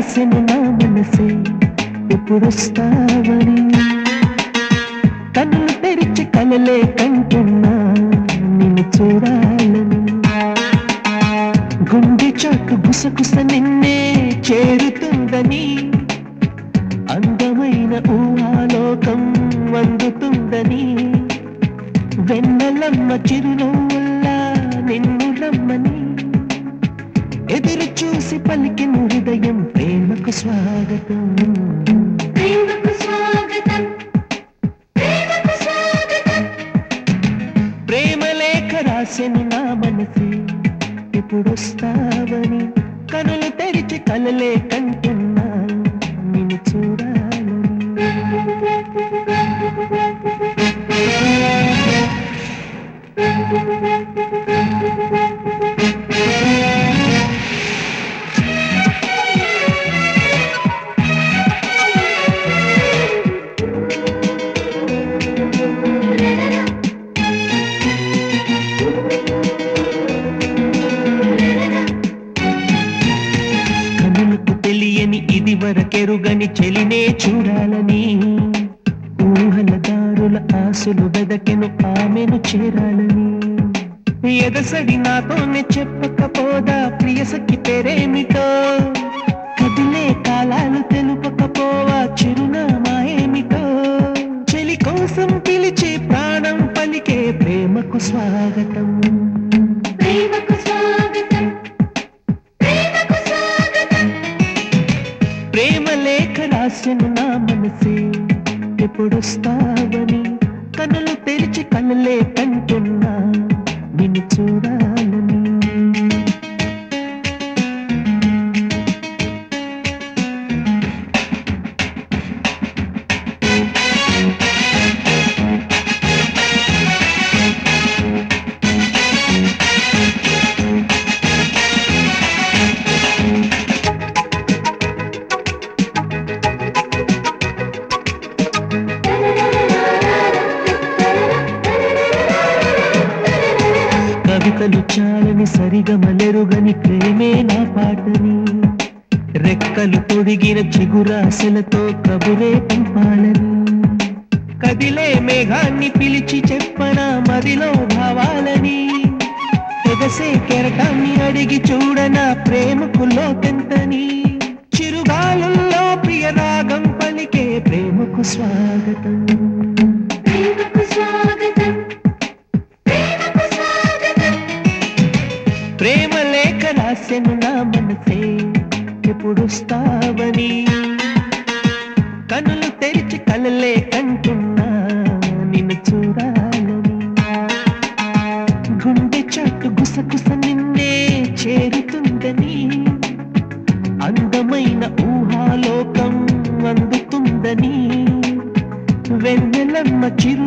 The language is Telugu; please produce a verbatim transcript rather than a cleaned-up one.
రాసెను నా మనసే ఎప్పుడొస్తావని కన్ను తెరిచి కలలే కంటున్నా నిన్ను చూడాలని గుండె చాటు గుసగుస నిన్నే చేరుతుందని అందమైన ఊహాలోకం అందుతుందని వెన్నెలమ్మ చిరునవ్వుల్లా నిన్ను రమ్మని ఎదురు చూసి పలికిన హృదయం ప్రేమకు స్వాగతం ప్రేమకు స్వాగతం ప్రేమకు స్వాగతం ప్రేమ లేఖ రాసెను నా మనసే ఎప్పుడొస్తావని కనులు తెరిచి కలలే కంటున్నా నిన్ను చూడాలని ఇది వరకెరుగని చెలినే చూడాలని ఊహల దారుల ఆశలు వెదకెను ఆమెను చేరాలని ఎదసడి నాతోనే చెప్పకపోదా ప్రియసఖి పేరేమిటో కదిలే కాలాలు తెలుపకపోవా చిరునామా ఏమిటో చెలి కోసం పిలిచే ప్రాణం పలికే ప్రేమకు స్వాగతం ప్రేమకు స్వాగతం ప్రేమకు స్వాగతం ప్రేమ లేఖ రాసెను నా మనసే ఎప్పుడొస్తావని కనులు తెరిచి కనులే కంటున్నా నిన్ను చూడాలని కవితలు చాలని సరిగమలెరుగని ప్రేమే నా పాటని రెక్కలు తొడిగిన చిగురాశలతో కబురే పంపాలని కదిలే మేఘాన్ని పిలిచి చెప్పనా మదిలో భావాలని ఎగసే కెరటాన్ని అడిగి చూడనా ప్రేమకు లోకెంతని చిరుగాలుల్లో ప్రియ రాగం పలికే ప్రేమకు స్వాగతం ప్రేమకు స్వాగతం ప్రేమకు స్వాగతం ప్రేమ లేఖ రాసెను నా మనసే ఎప్పుడొస్తావని కనులు తెరిచి కలలే కంటున్నా నిన్ను చూడాలని గుండె చాటు గుసగుస నిన్నే చేరుతుందని అందమైన ఊహాలోకం అందుతుందని వెన్నెలమ్మ చిరు